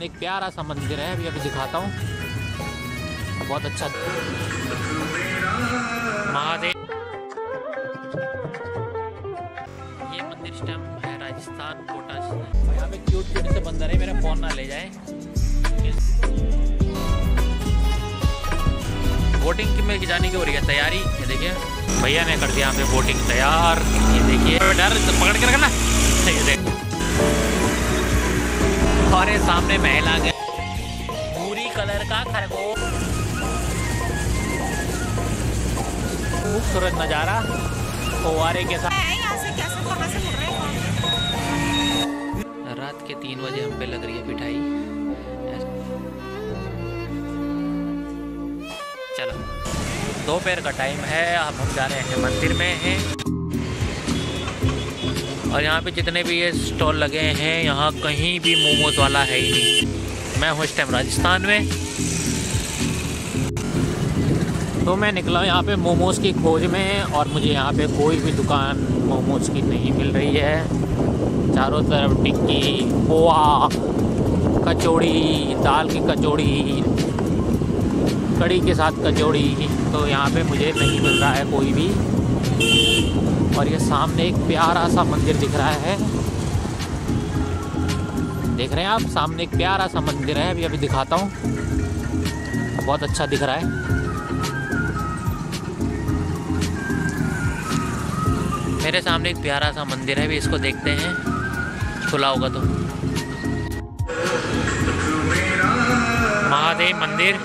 सामने एक प्यारा सा मंदिर है, अभी दिखाता हूँ। बहुत अच्छा महादेव। ये मंदिर स्टैम्प है राजस्थान कोटा से। यहाँ पे क्यूट क्यूट से बंदर है, मेरा फोन ना ले जाए। बोटिंग में जाने की हो रही है तैयारी। ये देखिए भैया ने कर दिया यहाँ पे बोटिंग तैयार। ये देखिए डर पकड़ के रखना। ये देखो और ये सामने महल आ गया, भूरी कलर का खरगोश। खूबसूरत नज़ारा फव्वारे के साथ। रात के 3 बजे हम पे लग रही है मिठाई। चलो दोपहर का टाइम है, अब हम जा रहे हैं मंदिर में हैं। और यहाँ पे जितने भी ये स्टॉल लगे हैं, यहाँ कहीं भी मोमोज वाला है ही नहीं। मैं हूँ इस टाइम राजस्थान में, तो मैं निकला हूँ यहाँ पे मोमोज की खोज में। और मुझे यहाँ पे कोई भी दुकान मोमोज की नहीं मिल रही है। चारों तरफ टिक्की, पोहा, कचौड़ी, दाल की कचौड़ी, कड़ी के साथ कचौड़ी, तो यहाँ पे मुझे नहीं मिल रहा है कोई भी। और ये सामने एक प्यारा सा मंदिर दिख रहा है, देख रहे हैं आप? सामने एक प्यारा सा मंदिर है, अभी दिखाता हूँ। बहुत अच्छा दिख रहा है। मेरे सामने एक प्यारा सा मंदिर है, अभी इसको देखते हैं, खुला होगा तो। महादेव मंदिर।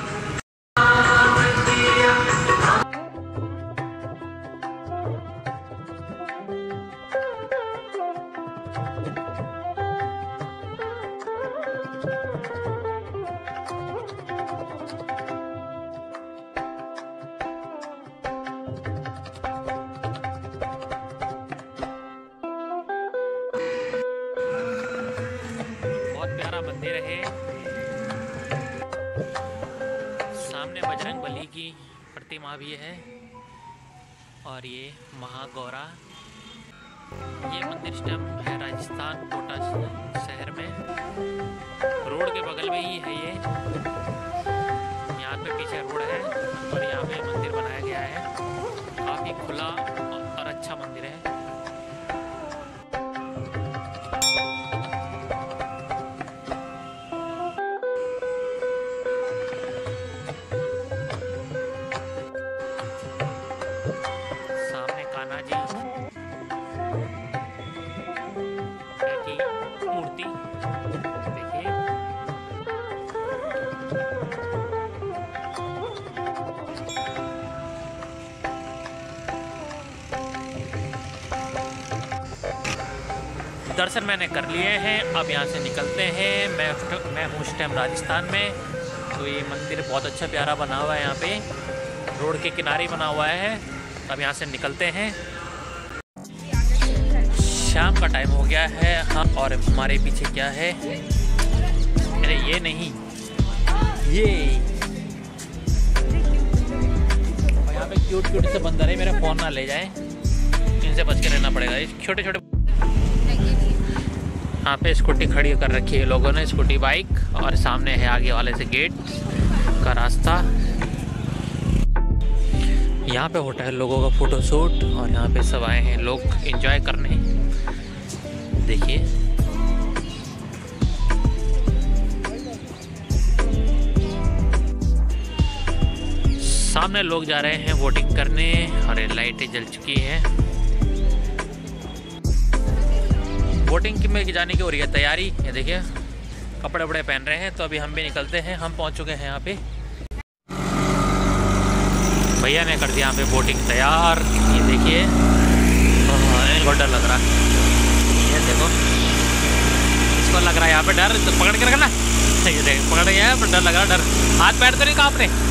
मंदिर है, सामने बजरंग बली की प्रतिमा भी है और ये महागौरा। ये मंदिर स्टैम्प है राजस्थान कोटा शहर में, रोड के बगल में ही है ये। यहाँ पे पीछे रोड है और यहाँ पे मंदिर बनाया गया है। काफ़ी खुला और अच्छा मंदिर है। मूर्ति देखिए, दर्शन मैंने कर लिए हैं, अब यहाँ से निकलते हैं। मैं हूँ इस टाइम राजस्थान में। तो ये मंदिर बहुत अच्छा प्यारा बना हुआ है, यहाँ पे रोड के किनारे बना हुआ है। अब यहाँ से निकलते हैं। शाम का टाइम हो गया है। हाँ, और हमारे पीछे क्या है? अरे ये नहीं, ये यहाँ पे क्यूट क्यूट से बंदर है, मेरा फोन ना ले जाए, इनसे बच के रहना पड़ेगा। छोटे छोटे यहाँ पे स्कूटी खड़ी कर रखी है लोगों ने, स्कूटी बाइक, और सामने है आगे वाले से गेट का रास्ता। यहाँ पे होता है लोगों का फोटो शूट, और यहाँ पे सब आए हैं लोग एंजॉय करने। देखिए सामने लोग जा रहे हैं वोटिंग करने, और लाइटें जल चुकी हैं। वोटिंग में जाने की हो रही है तैयारी। ये देखिए कपड़े वपड़े पहन रहे हैं। तो अभी हम भी निकलते हैं। हम पहुंच चुके हैं यहाँ पे, भैया ने कर दिया यहाँ पे वोटिंग तैयार। ये देखिए बहुत डर लग रहा है। ये देखो इसको लग रहा है यहाँ पे डर, तो पकड़ के रखना। ये देख पकड़ गया है, पर डर लग रहा है। डर हाथ पैर तो नहीं कांप रहे।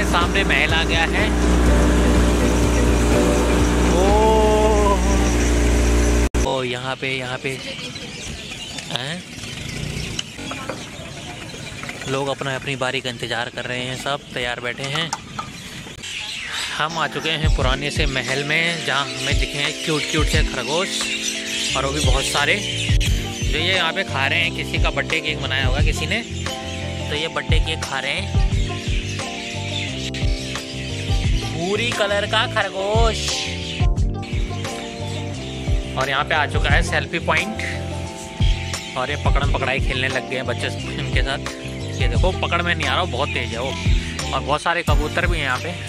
सामने महल आ गया है। ओ यहाँ पे हैं लोग अपनी बारी का इंतज़ार कर रहे हैं, सब तैयार बैठे हैं। हम आ चुके हैं पुराने से महल में, जहाँ हमें दिखे हैं क्यूट से खरगोश, और वो भी बहुत सारे, जो ये यहाँ पे खा रहे हैं। किसी का बर्थडे केक मनाया होगा किसी ने, तो ये बर्थडे केक खा रहे हैं। भूरी कलर का खरगोश। और यहाँ पे आ चुका है सेल्फी पॉइंट, और ये पकड़म पकड़ाई खेलने लग गए हैं बच्चे इनके साथ। ये देखो पकड़ में नहीं आ रहा, बहुत तेज है वो। और बहुत सारे कबूतर भी हैं यहाँ पे।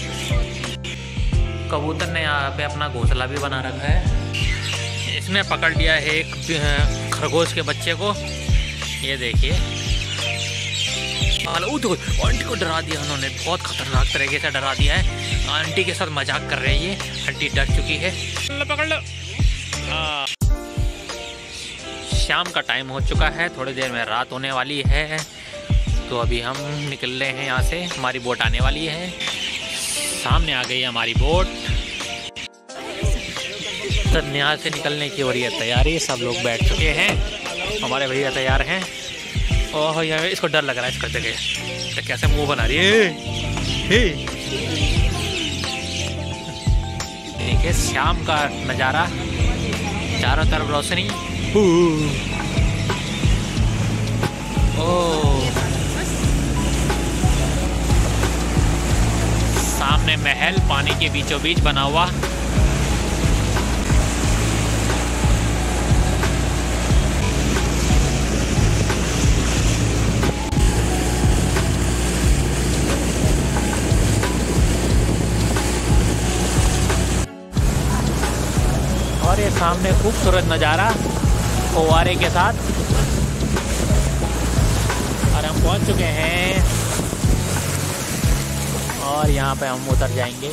कबूतर ने यहाँ पे अपना घोंसला भी बना रखा है। इसने पकड़ लिया है एक खरगोश के बच्चे को, ये देखिए। आंटी को डरा दिया उन्होंने, बहुत खतरनाक तरीके से डरा दिया है। आंटी के साथ मजाक कर रहे हैं ये, आंटी डर चुकी है। पकड़ लो। शाम का टाइम हो चुका है, थोड़ी देर में रात होने वाली है। तो अभी हम निकल रहे हैं यहाँ से, हमारी बोट आने वाली है। सामने आ गई है हमारी बोट। तो यहाँ से निकलने की हो रही है तैयारी, सब लोग बैठ चुके हैं, हमारे भैया तैयार हैं। ओह यार इसको डर लग रहा है, इसको जगह तो कैसे मुंह बना रही है। देखिए शाम का नज़ारा, चारों तरफ रोशनी। ओह सामने महल पानी के बीचों बीच बना हुआ। और ये सामने खूबसूरत नज़ारा फव्वारे के साथ। और हम पहुंच चुके हैं, और यहाँ पे हम उतर जाएंगे।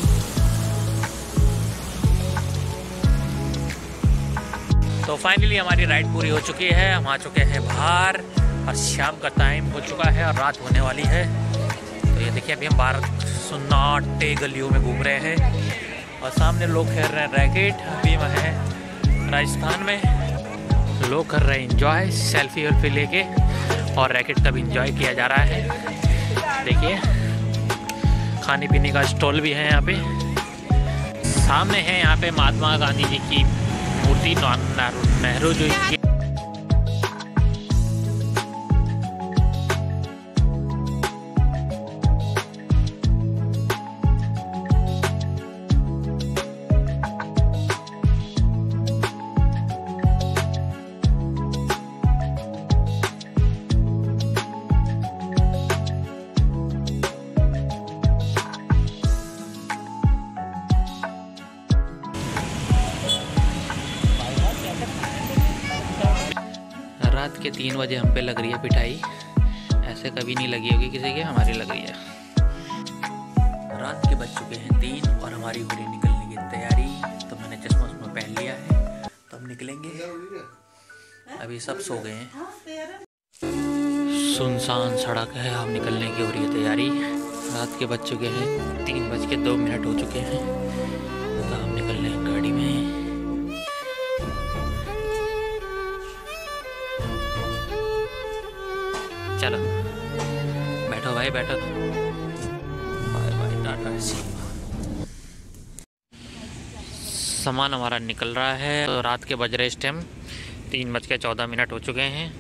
तो फाइनली हमारी राइड पूरी हो चुकी है, हम आ चुके हैं बाहर, और शाम का टाइम हो चुका है और रात होने वाली है। तो ये देखिए अभी हम बाहर सुन्नाटे गलियों में घूम रहे हैं, और सामने लोग खेल रहे हैं रैकेट। अभी मैं है राजस्थान में, लोग कर रहे हैं इंजॉय, सेल्फी वेल्फी लेके, और रैकेट का भी इंजॉय किया जा रहा है। देखिए खाने पीने का स्टॉल भी है यहाँ पे। सामने है यहाँ पे महात्मा गांधी जी की मूर्ति, नेहरू जी की। रात के 3 बजे हम पे लग रही है पिटाई, ऐसे कभी नहीं लगी होगी किसी के, हमारी लग रही है। रात के बज चुके हैं 3 और हमारी हो रही निकलने की तैयारी। तो मैंने चश्मा पहन लिया है, तो हम निकलेंगे। अभी सब सो गए हैं, सुनसान सड़क है, हम निकलने की हो रही है तैयारी। रात के बज चुके हैं 3:02 हो चुके हैं, तो हम निकल रहे हैं गाड़ी में। चलो बैठो भाई बैठो, बाय बाय टाटा सी। सामान हमारा निकल रहा है, तो रात के बज रहे इस टाइम 3:14 हो चुके हैं।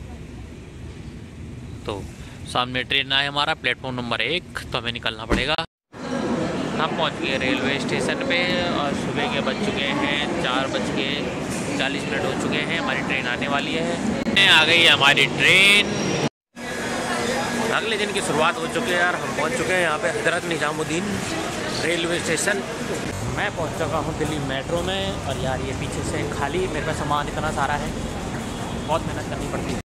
तो सामने ट्रेन आए हमारा प्लेटफॉर्म नंबर 1, तो हमें निकलना पड़ेगा। हम पहुंच गए रेलवे स्टेशन पे, और सुबह के बज चुके हैं 4:40 हो चुके हैं, हमारी ट्रेन आने वाली है। आ गई हमारी ट्रेन, अगले दिन की शुरुआत हो चुकी है यार। हम पहुंच चुके हैं यहाँ पे हजरत निजामुद्दीन रेलवे स्टेशन। मैं पहुंच चुका हूँ दिल्ली मेट्रो में, और यार ये पीछे से खाली, मेरे पास सामान इतना सारा है, बहुत मेहनत करनी पड़ती है।